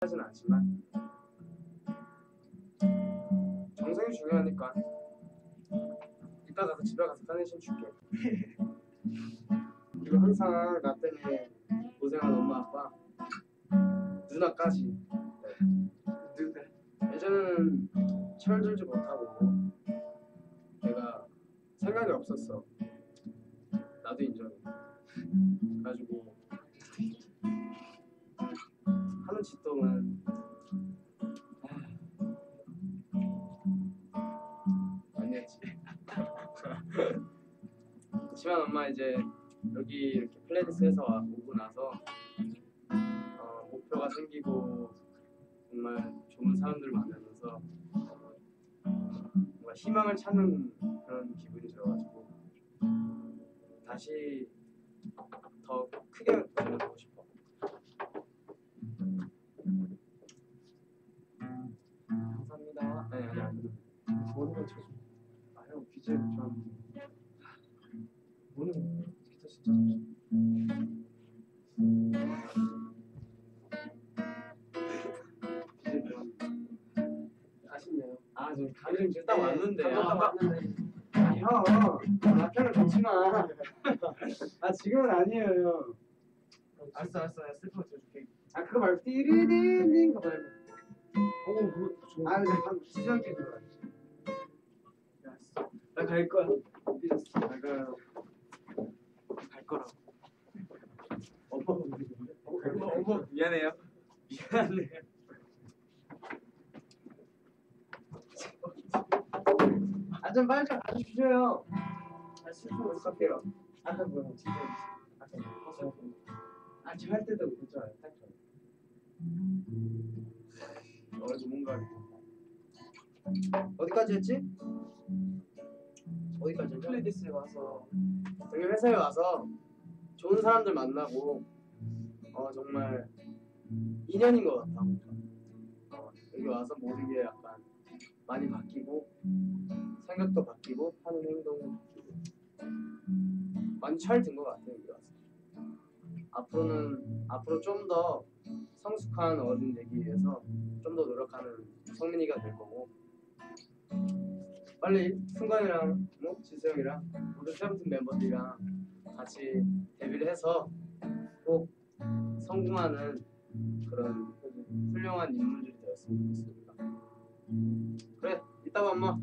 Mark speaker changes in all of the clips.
Speaker 1: 하진 않지만 정성이 중요하니까 이따 가서 집에 가서 카네이션 줄게. 그리고 항상 나 때문에 고생한 엄마 아빠 누나까지. 예전에는 철들지 못하고 내가 생각이 없었어. 나도 인정해. 그래가지고 하는 짓동은 많이 했지. 그렇지만 엄마 이제 여기 이렇게 플레이리스트에서 오고 나서 목표가 생기고 정말 좋은 사람들을 만나면서 뭔가 희망을 찾는 그런 기분이 들어가지고 다시 더 크게 도전해보고 싶어. 감사합니다. 아니. 모든 걸 쳐줘. 형 BJ 좀 모든 기타 진짜 아쉽네요. 저 감이 좀 지금 딱 왔는데. 형, 라편을 놓지 마. 지금은 아니에요. 알았어. 슬퍼 들어줄게. 그거 말고 띠리디딩 그거 말고. 그거 좋아. 근데 방금 지정게 들어가. 알았어. 나 갈 거야. 삐졌어. 나가요. 갈 거라고. 어머 미안해요. 좀 빨리 좀 가주셔요. 슬픈 거 있을게요. 아까 뭐야 진짜 아까 저 할 때도 괜찮아요. 딱 좋아요. 뭔가 어디까지 했지? 어디까지 했죠? 플레이리스트에 와서 여기 회사에 와서 좋은 사람들 만나고 정말 인연인 것 같아. 여기 와서 모든 게 약간 많이 바뀌고 생각도 바뀌고 하는 행동도 바뀌고 많이 잘 된 것 같아. 여기 와서 앞으로 좀 더 성숙한 어른 되기 위해서 좀 더 노력하는 성민이가 될 거고 빨리 승관이랑 지수형이랑 모든 세븐틴 멤버들이랑 같이 데뷔를 해서 꼭 성공하는 그런 훌륭한 인물들이 되었으면 좋겠습니다. 그래, 이따 봐 엄마.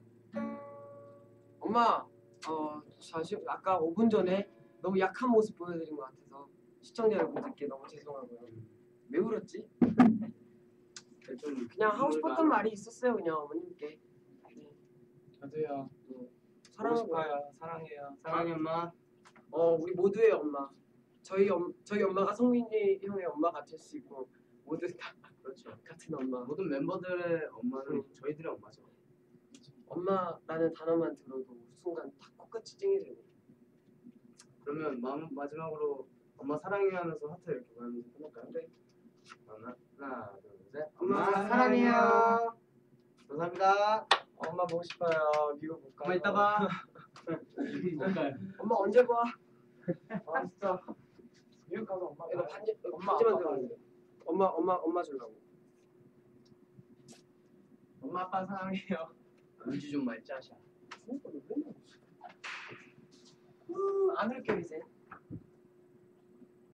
Speaker 2: 엄마, 사실 아까 5분 전에 너무 약한 모습 보여드린 것 같아서 시청자 여러분들께 너무 죄송하고요. 왜 울었지? 그냥 하고 싶었던 말이 있었어요. 그냥 어머님께. 네.
Speaker 1: 저도요.
Speaker 2: 사랑해요.
Speaker 1: 사랑해 엄마.
Speaker 2: 우리 모두의 엄마. 저희 엄마가 성민이 형의 엄마가 될 수 있고 모두 다
Speaker 1: 그렇죠.
Speaker 2: 같은 엄마.
Speaker 1: 모든 멤버들의 엄마는 저희들의 엄마죠.
Speaker 2: 엄마라는 단어만 들어도 순간 다 코끝이 찡해지네.
Speaker 1: 그러면 마지막으로 엄마 사랑해 하면서 하트 이렇게 보내면서 끝낼까요? 네. 하나, 둘, 셋. 엄마 사랑해요. 감사합니다.
Speaker 2: 엄마 보고 싶어요. 미국 못 가요.
Speaker 1: 엄마 이따 봐.
Speaker 2: 미국 못 가요. 엄마 언제 봐?
Speaker 1: 진짜. 미국 가서 엄마.
Speaker 2: 이거 반지만 들었는데. 엄마 주려고.
Speaker 1: 엄마 아빠 사랑해요. 울지 좀 말자.
Speaker 2: 안 울게요 이제.